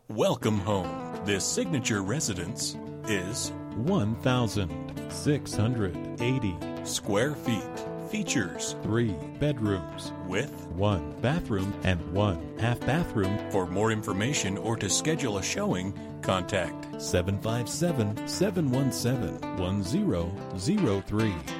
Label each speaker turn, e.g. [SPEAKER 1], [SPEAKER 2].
[SPEAKER 1] Welcome home. This signature residence is
[SPEAKER 2] 1,680
[SPEAKER 1] square feet. Features
[SPEAKER 2] 3 bedrooms
[SPEAKER 1] with
[SPEAKER 2] 1 bathroom and 1 half bathroom.
[SPEAKER 1] For more information or to schedule a showing, contact
[SPEAKER 2] 757-717-1003.